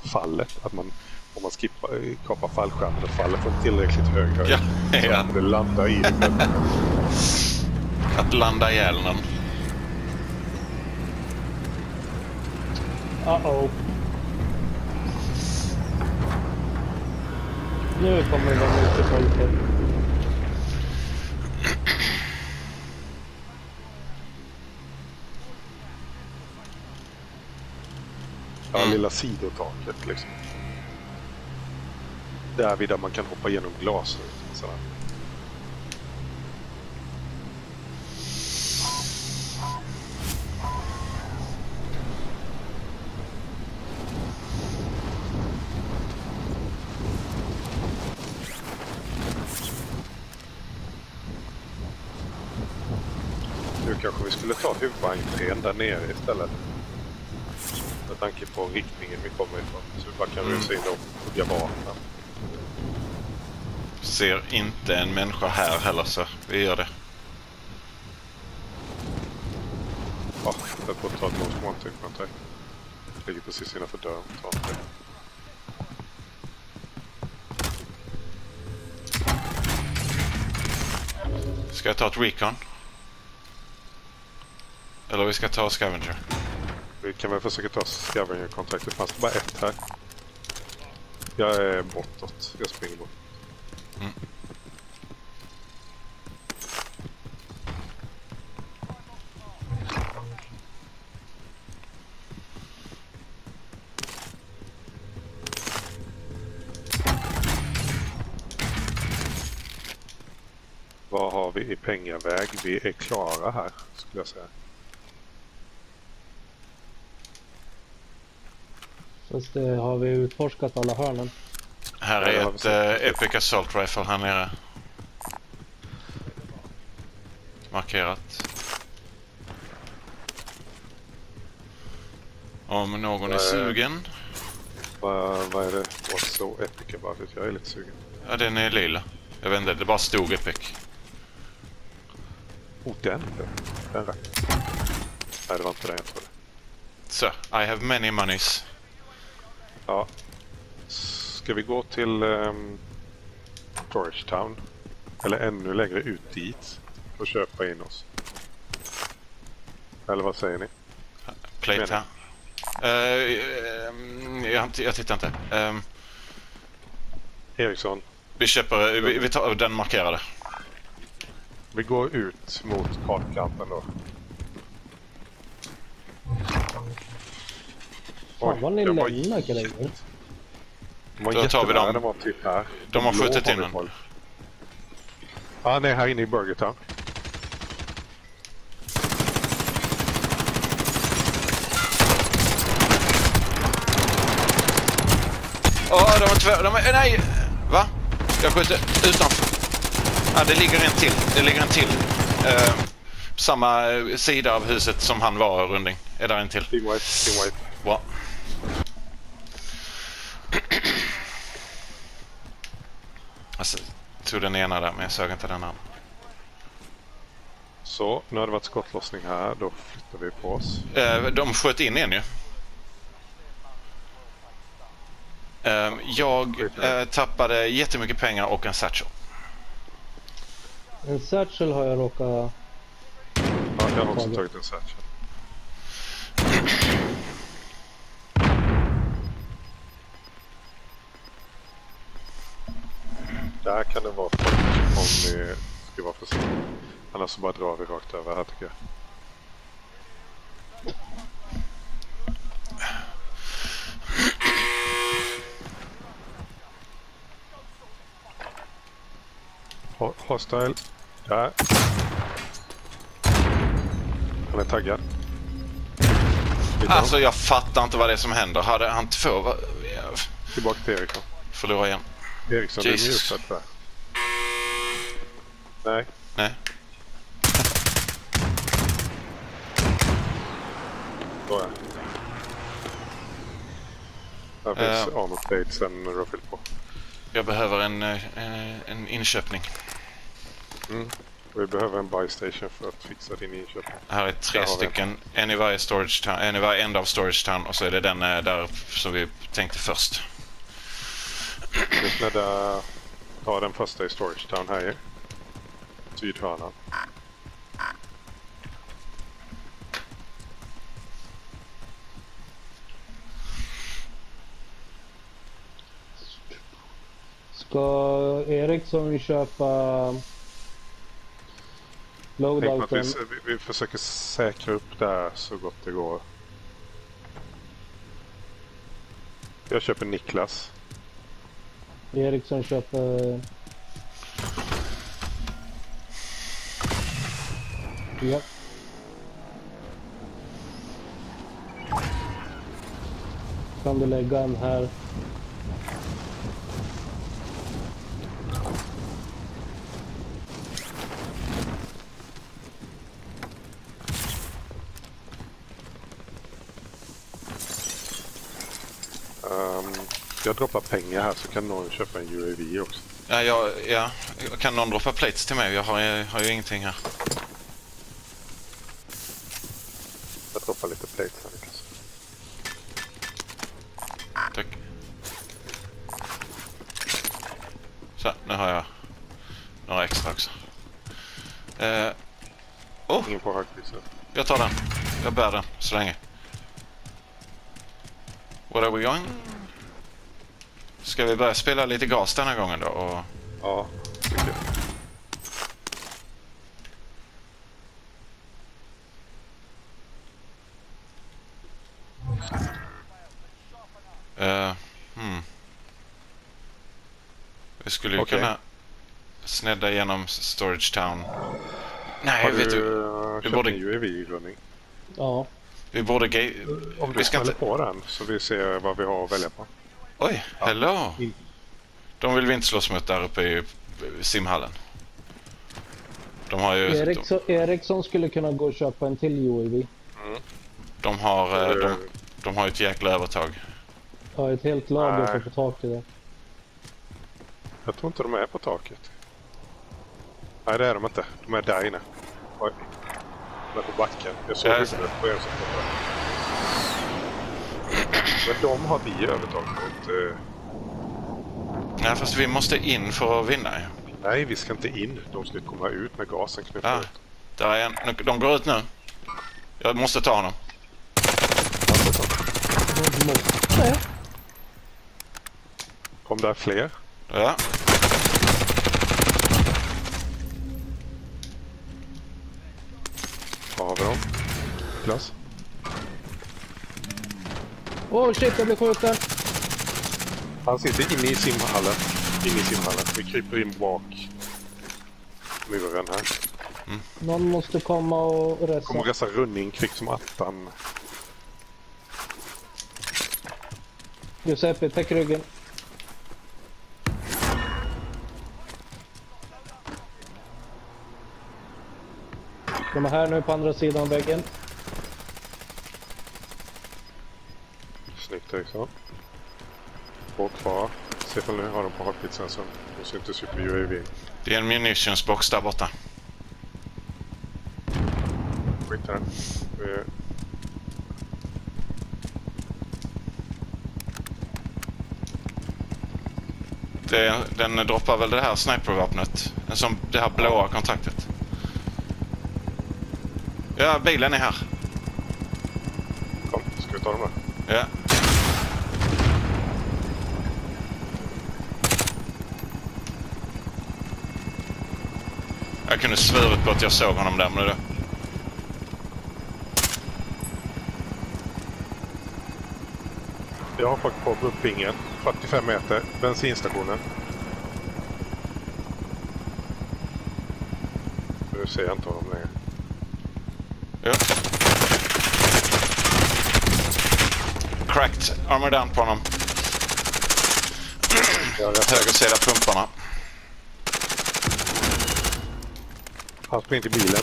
fallet. Att man, om man kapar fallskärmen och faller från tillräckligt hög höjd. Så att det landar i det. Att landa ihjäl någon. Uh-oh. Nu kommer de ut i folket. Ja, lilla sidotaket liksom. Där man kan hoppa igenom glasrutan sådär. Nu kanske vi skulle ta huvudentrén där nere istället. Med tanke på riktningen vi kommer ifrån. Så vi bara kan rusa in och hugga vapen. Ser inte en människa här heller, så vi gör det. Ja, jag får ta ett most wanted contact. Ligger precis innanför dörren. Ska jag ta ett recon? Eller vi ska ta scavenger? Vi kan väl försöka ta scavenger-kontrakt. Det fanns bara ett här. Jag är bortåt. Jag springer bort. Mm. Vad har vi i pengaväg? Vi är klara här, skulle jag säga. Fast det har vi utforskat alla hörnen. Här är ett Epic Assault Rifle här nere. Markerat. Om någon är sugen. Vad är det? Vad så Epic bara för jag är lite sugen. Ja, den är lila. Jag vet inte, det bara stod Epic. Den rätt. Nej, det var inte det jag trodde. Så, I have many monies. Ja. Ska vi gå till Storage Town? Eller ännu längre ut dit och köpa in oss? Eller vad säger ni? Plate här. Jag tittar inte. Eriksson. Vi köper, vi tar den markerade. Vi går ut mot kartkanten då. Fan vad ni lämnar grejer. Då tar vi dem. De var typ här. De har skjutit in den. Ja, nej, här inne i Burger Town. Åh, de var två. Nej! Va? Jag skjuter utanför. Ja, det ligger en till. Det ligger en till. Samma sida av huset som han var, Runding. Är där en till? Team white. Bra. Alltså, tog den ena där, men jag såg inte den andra. Så, nu har det varit skottlossning här. Då flyttar vi på oss. De sköt in en ju. Jag tappade jättemycket pengar och en satchel. En satchel har jag råkat... Ja, jag har också tagit en satchel. Där kan det vara folk om ni ska vara försiktiga. Annars så bara drar vi rakt över här tycker jag. Hostile. Där. Han är taggad. Alltså jag fattar inte vad det är som händer. Hade han två... Tillbaka till Eriksson. Förlora igen. Eriksson, du är mjukad där. Nej. Nej. Då är här finns armor plate sen refill på. Jag behöver en inköpning. Mm. Vi behöver en buy station för att fixa din inköp. Här är 3 stycken. En i varje storage town, en i varje ända av storage town. Och så är det den där som vi tänkte först. Vi ta den första i storage town här i sydhörnan. Ska Eriksson köpa loadouten? Vi försöker säkra upp där så gott det går. Jag köper Niklas. Eriksson köper... Ja. Kan du lägga en här? Jag droppar pengar här så kan någon köpa en UAV också. Ja. Kan någon droppa plates till mig? Jag har ju ingenting här. Jag droppar lite plates här. Niklas. Tack. Så, nu har jag några extra också. Ingen på högpriser. Jag tar den. Jag bär den så länge. What are we going? Ska vi börja spela lite gas den här gången då? Och... Ja, tycker jag. Vi skulle ju kunna snedda igenom Storage Town. Nej, har vet du borde... en UAV-rullning? Ja. Vi borde... Om du ställer på den så vi ser vad vi har att välja på. Oj, hello! De vill vi inte slåss mot där uppe i simhallen. De har ju... Eriksson skulle kunna gå och köpa en till UAV. De har ett jäkla övertag. Ja, ett helt lager för på taket där. Jag tror inte de är på taket. Nej, det är de inte. De är där inne. Oj. De är på backen. Jag såg huvudet på en som kom. Men de har vi övertag mot... Nej, fast vi måste in för att vinna. Nej, vi ska inte in. De ska komma ut med gasen knuffar ut. Där är en. De går ut nu. Jag måste ta honom. Kom där fler? Ja. Var har vi dem? Klass. Åh shit, jag blev skjuten. Han sitter inne i simhallen. Vi kryper in bak muren här. Någon måste komma och resa. Kommer resa running kvick som attan. YoZepe, täck ryggen. De är här nu på andra sidan av väggen. Snyggt Eriksson. Två kvar. Se om nu har de på heartbeat-sensorn. De syntes ju på UAV. Det är en munitionsbox där borta. Skit där. Den droppar väl det här snipervapnet. Som det här blåa kontraktet. Ja, bilen är här. Kom, ska vi ta dem där? Ja. Jag kunde svurit på att jag såg honom där, men det... Jag har fått på uppingen. 45 meter. Bensinstationen. Nu ser jag inte honom längre. Ja. Cracked. Armor down på honom. Höger sida pumparna. Han springer till bilen.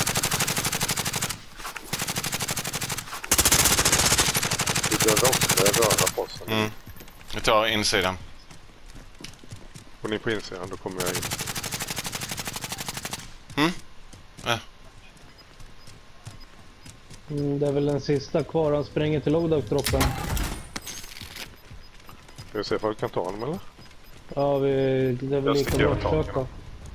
Vi behöver också röra på oss. Vi tar insidan. Går ni på insidan, då kommer jag in. Det är väl den sista kvar. Han springer till loadout-droppen. Ska vi se om vi kan ta honom eller? Ja, det är väl Jag lika sticker bra över att taket. försöka.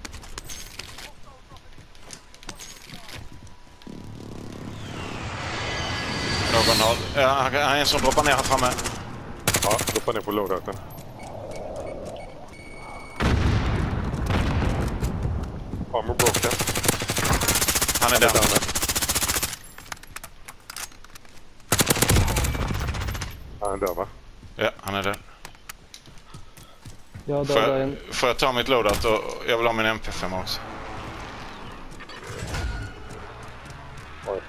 Någon har... Ja, han är en som droppar ner här framme. Ja, droppa ner på loadouten. Armor broken. Han är där. Han är där va? Ja, han är där. Jag dödade en. Får jag ta mitt loadout och jag vill ha min MP5 också. Oj.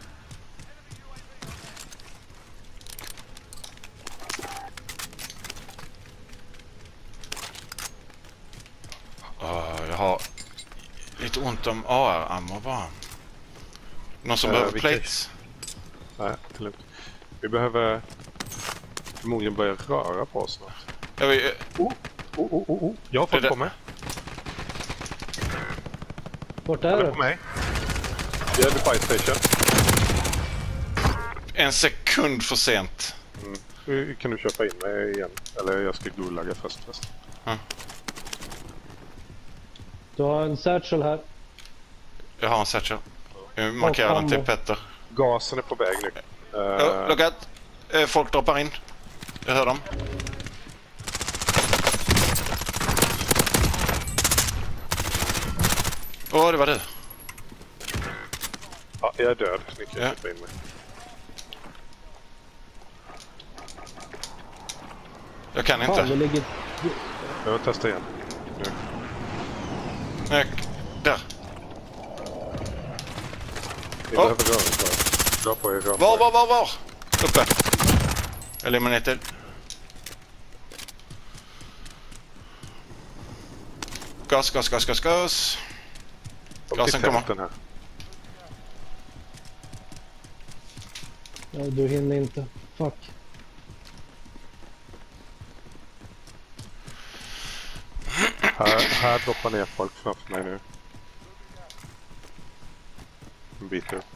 Jag har lite ont om AR-ammo bara. Någon som behöver plates? Nej, det är lugnt. Vi behöver förmodligen börja röra på oss snart. Jag vill, Jag har fått det- på mig. Vart Han är är på du? mig. Jag är vid Fire Station. en sekund för sent. Nu kan du köpa in mig igen. Eller jag ska gullagga först. Du har en satchel här. Jag har en satchel. Jag markerar den till Petter. Gasen är på väg nu. Look at. Folk droppar in. Jag hör dem. Det var du. Ja, jag är död. Ni kan Ja. köpa in mig. Jag kan Fan, det inte. ligger... Jag testar igen. Nu. Där. Vi behöver röra. Dra på er röra. Var? Uppe. Eliminated. Gas. Gasen kommer. Här. Ja, du hinner inte. Fuck. Här droppar ner folk framför mig nu. En bit nu.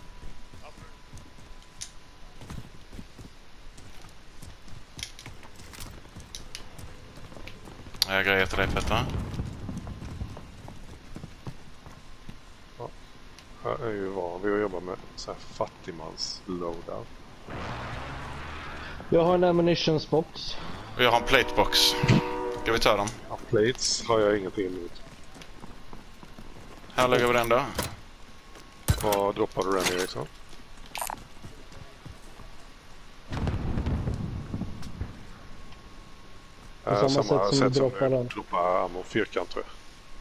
Jag grejer till dig, Petter. Här är ju van vid att jobba med så här fattigmans loadout. Jag har en ammunitions box. Och jag har en platebox. Ska vi ta dem? Ja, plates har jag ingenting emot. Här lägger vi den då. Vad droppar du den Eriksson? På samma sätt som du droppar den. Droppar ammo, fyrkant tror jag.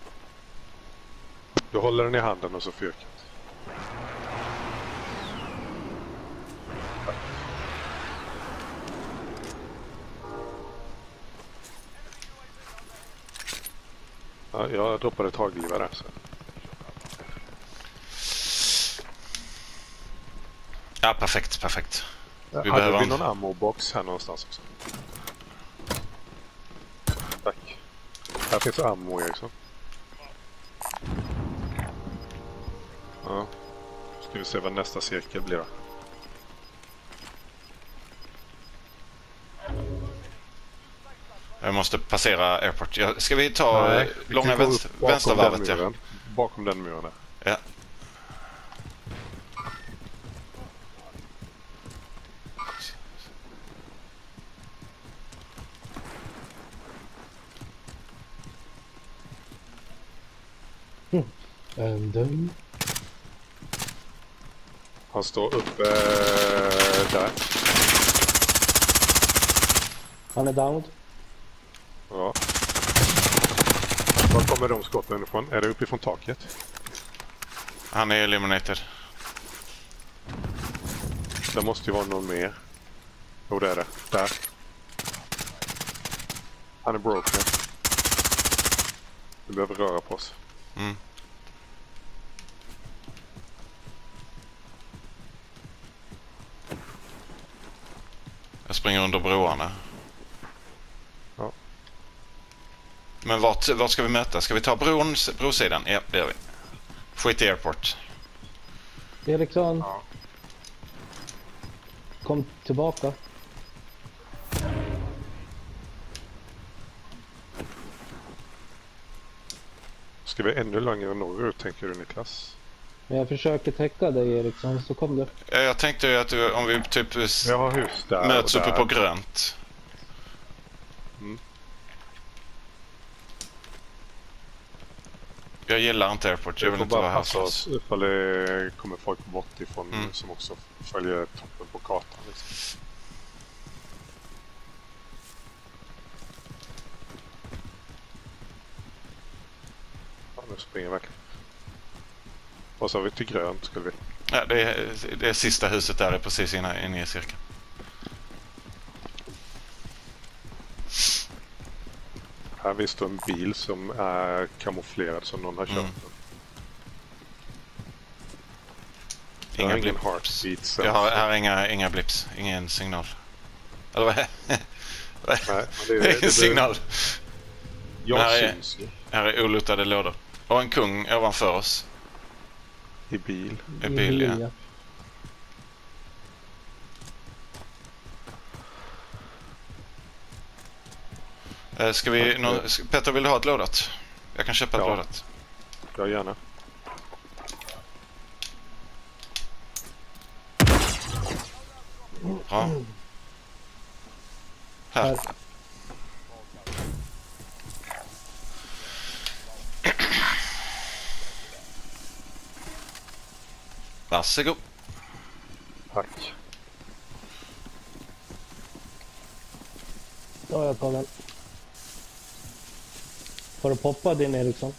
Du håller den i handen och så fyrkant. Ja, jag droppar ett hagelgevär där. Så. Ja, perfekt. Vi Hade behöver vi en. någon ammo-box här någonstans också? Tack. Här finns ammo, Eriksson. Ja. Ska vi se vad nästa cirkel blir då. Jag måste passera airport. Ska vi ta vi långa kan gå upp bakom vänstervarvet? den muren. Bakom den muren där. Ja. And then... Han står uppe där. Han är downed. Ja. Var kommer de skotten ifrån? Är det uppifrån taket? Han är eliminated. Det måste ju vara någon mer. Jo, det är det. Där. Han är broken. Vi behöver röra på oss. Mm. Jag springer under broarna. Ja. Men vart ska vi möta? Ska vi ta brosidan? Ja, det gör vi. Skit i airport. Eriksson. Ja. kom tillbaka. Ska vi ännu längre norrut, tänker du, Niklas? Men jag försöker täcka dig, Eriksson, så kom du. Jag tänkte ju att om vi typ har hus där möts och uppe där. på grönt. Mm. Jag gillar inte airport, jag vill inte vara här först. Ifall det kommer folk bort ifrån som också följer toppen på kartan. Liksom. Ja, nu springer verkligen. Och så har vi till grönt, skulle vi. Ja, det sista huset där är precis inne i cirkeln. Här visst står en bil som är kamouflerad som någon har kört den. Inga ingen blips. heartbeats. Jag har här inga blips, ingen signal. Eller vad är det? Ingen signal. Här är olutade lådor. Och en kung ovanför oss. I bil. I bil, ja. Ska vi... Petter, vill du ha ett lådat? Jag kan köpa ett lådat. Ja, gärna. Ja. Här. Varsågod. Tack. Ja, jag tar den. Får du poppa din, Eriksson?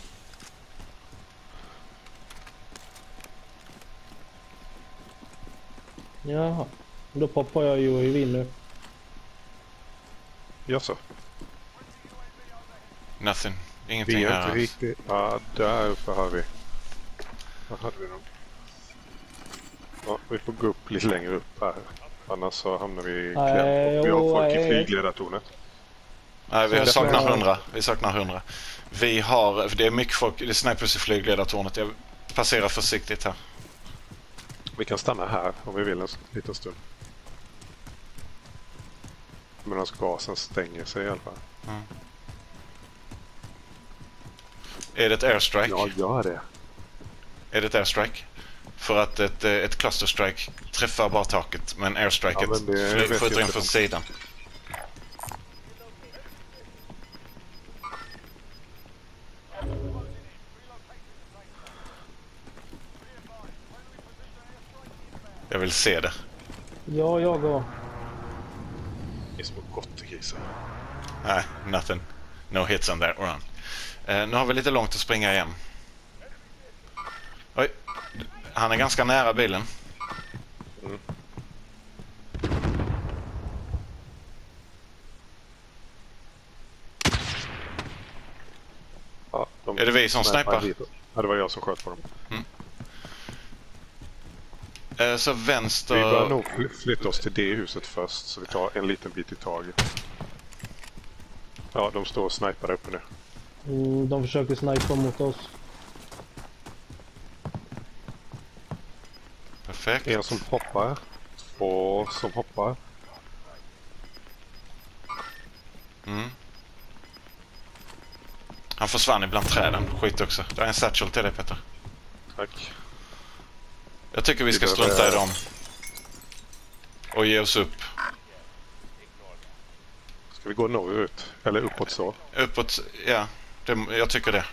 Jaha, då poppar jag ju i vin nu. Jaså? Nothing. Ingenting vi är här. Inte riktigt... Ja, där uppe har vi. Vad hade vi då? Ja, vi får gå upp lite längre upp här. Annars så hamnar vi i kläm. Vi har folk i flygledartornet. Nej, vi saknar 100. Vi saknar 100. Vi har... Det är mycket folk. Det är snipers i flygledartornet. Jag passerar försiktigt här. Vi kan stanna här om vi vill en liten stund. Medan gasen stänger sig i alla fall. Mm. Är det ett airstrike? Ja, gör det. Är det ett airstrike? För att ett cluster strike träffar bara taket, men airstriket skjuter in från sidan. Jag vill se det. Ja, jag går. Det är små gottegrisar. Nej, nothing. No hits on that run. Nu har vi lite långt att springa igen. Oj, han är ganska nära bilen. Mm. Ja, är det vi som snipar? Ja, det var jag som sköt på dem. Så vänster... Vi bör nog flytta oss till det huset först, så vi tar en liten bit i taget. Ja, de står och snipar uppe nu. De försöker snipa mot oss. Perfekt. En som hoppar. 2 som hoppar. Han försvann ibland träden. Skit också. Det är en satchel till dig, Petter. Tack. Jag tycker vi ska strunta i dem. Och ge oss upp. Ska vi gå norrut? Eller uppåt så? Uppåt, ja. Jag tycker det.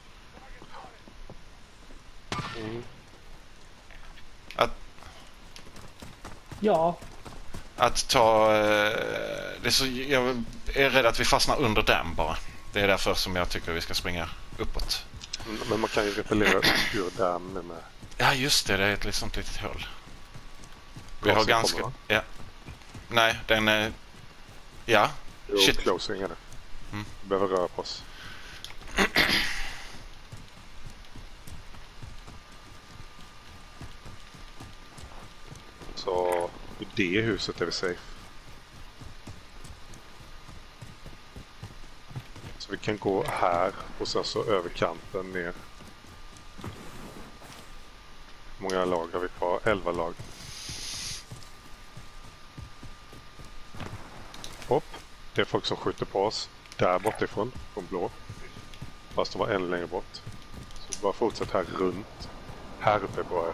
Att ta... det är så, jag är rädd att vi fastnar under den bara. Det är därför som jag tycker vi ska springa uppåt. Men man kan ju repellera ur dammen med... Ja, just det. Det är ett sånt litet hål. Vi har ganska... Ja. Nej, den är... Ja. Jo, shit. Closing är det. Vi behöver röra på oss. Så i det huset är vi safe. Så vi kan gå här och sen så över kanten ner. Hur många lag har vi kvar? 11 lag. Det är folk som skjuter på oss. Där bortifrån, från blå. Fast de var ännu längre bort. Så bara fortsätt här runt. Här uppe bara.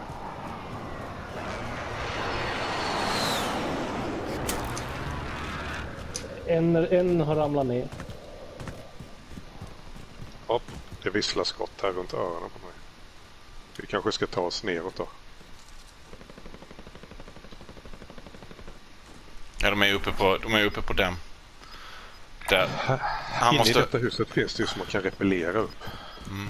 En har ramlat ner. Hopp, det visslar skott här runt öronen på mig. Vi kanske ska ta oss neråt då. Ja, de är uppe på den. Där. Han Inne i detta huset finns det ju som man kan repellera upp. Mm.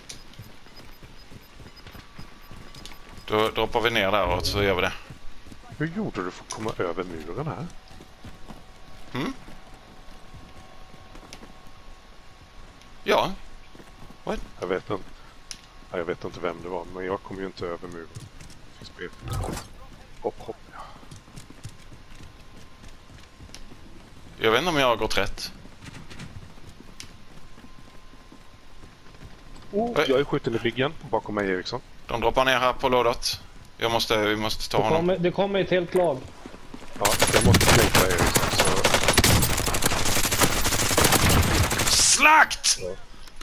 Då droppar vi ner där och så gör vi det. Hur gjorde du för att komma över muren här? Mm? Ja. What? Jag vet inte vem det var, men jag kom ju inte över muren. Det finns brev. Hopp. Ja. Jag vet inte om jag har gått rätt. Jag är skjuten i byggen bakom mig, Eriksson. De droppar ner här på lådot. Vi måste ta honom. Det kommer ett helt lag. Ja, jag måste slänga Eriksson. Så... Slakt! Ja.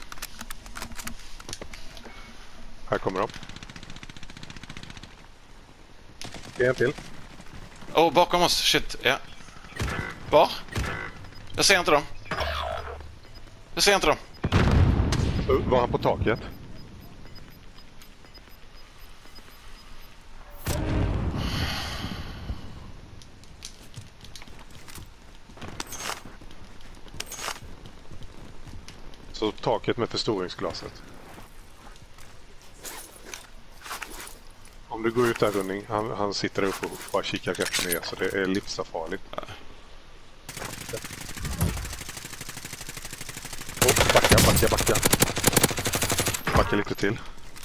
Här kommer de. En till. Bakom oss. Shit, ja. Var? Jag ser inte dem. Var han på taket? Så taket med förstoringsglaset. Om du går ut där, Running, han sitter där uppe och bara kikar rätt ner, så det är livsfarligt. Backa. Backa lite till.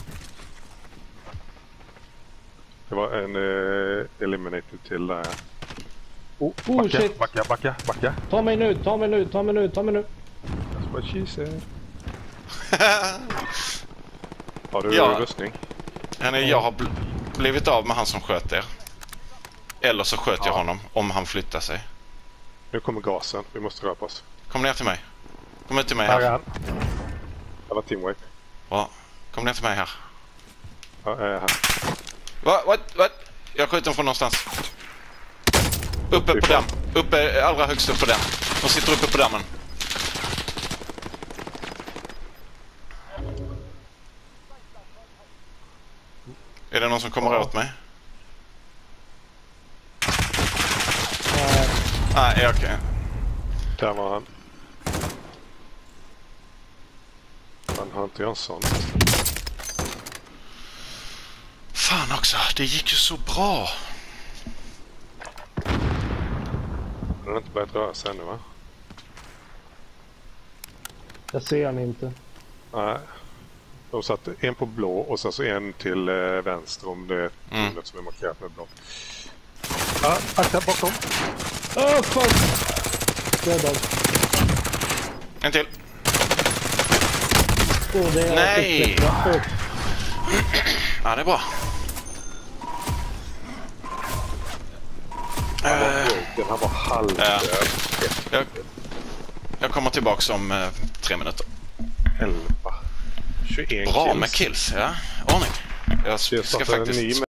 Det var en eliminator till där. Shit. Backa. Ta mig nu. That's what she said. Har du rustning? Jag har blivit av med han som sköt er. Eller så sköt jag honom om han flyttar sig. Nu kommer gasen, vi måste röra på oss. Kom ner till mig. Kom ut till mig här. Här är han. Det var teamwork. Bra. Kom ner till mig här. Ja, jag är här. What? Jag skjuter från någonstans. Uppe på damm. Allra högst upp på damm. De sitter uppe på dammen. Är det någon som kommer åt mig? Nej, okej. Där var han. Han har inte en sån. Fan också, det gick ju så bra. Den har inte börjat röra sig ännu, va? Jag ser han inte. Nej. De satt en på blå och sen så en till vänster om det tornet som är markerat med blå. Ja, akta bakom. Fuck! Dödad. En till. Det är nej! Ja, det är bra. Den här var halvdöd. Jag kommer tillbaka om 3 minuter. 11. 21 bra kills. med kills, ja. Ordning. Jag ska faktiskt...